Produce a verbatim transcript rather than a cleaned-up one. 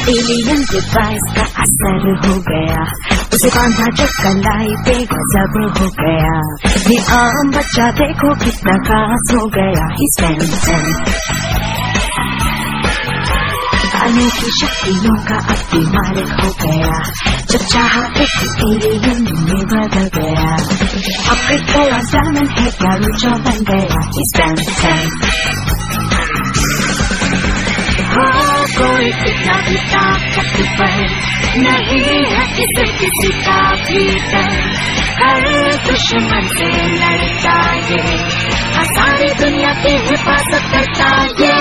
Alien device का असर हो गया, उसे बांधा जो कलाई पे गजब हो गया। ये आम बच्चा देखो कितना खास हो गया। He's ten ten, अनूठी शक्तियों का अब मालिक हो गया। जब चाहा एक एलियन में बदल गया। अपग्रेड गया डायमंड है क्या रूचा बन गया। He's ten ten, हो कोई कितना भी ताकतवर नहीं है इसे किसी का भी डर। हर दुश्मन से लड़ता ये, सारी दुनिया की हिफाजत करता ये।